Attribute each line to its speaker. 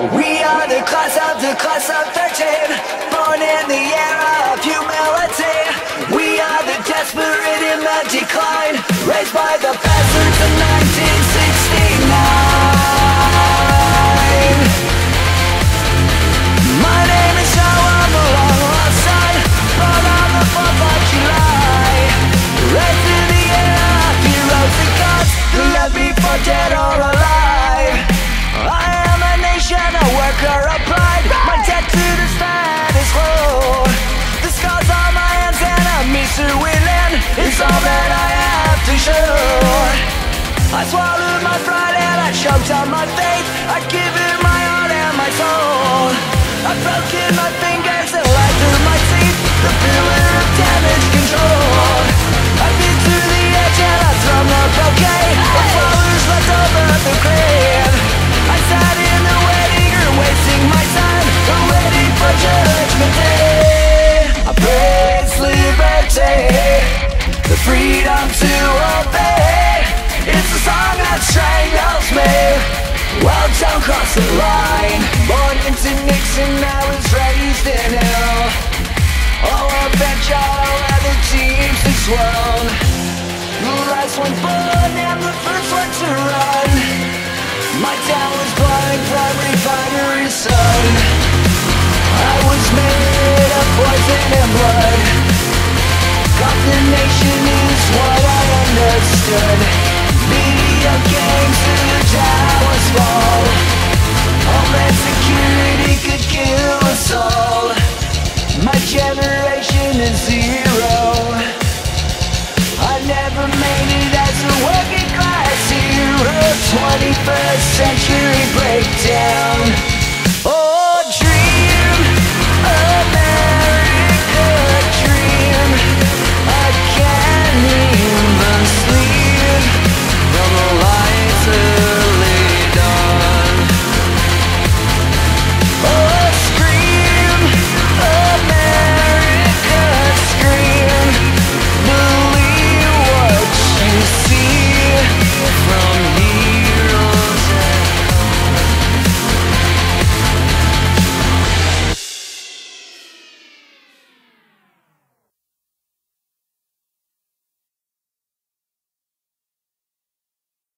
Speaker 1: We are the class of 13, born in the era of humility. We are the desperate in the decline, raised by the bastards of 1969. My name is Noah, I'm a long-lost son, born on the 4th of July. Raised in the era of heroes and gods, who left me for dead or alive. I am a nation, a worker of pride, my debt to the status quo. The scars on my hands and a misery within is all that I have to show. I swallowed my pride and I choked on my faith, I've given my heart and my soul. I've broken my fingers and lied through my teeth, the pillar of damage control. I've been to the edge and I've thrown the bouquet of flowers left over the grave. I sat in the waiting room wasting my time, waiting for judgment day. I praise liberty, the freedom to obey. It's a song that strangles me. Well, don't cross the line. Born into Nixon, I was raised in hell. Oh, I bet y'all are the teams this world. The last one born and the first one to run. My town was blind from refinery sun. I was made of poison and blood. The nation is what I understood. Video games to the towers fall. Homeland security could kill us all. My generation is zero. I never made it as a working class hero. 21st century breakdown.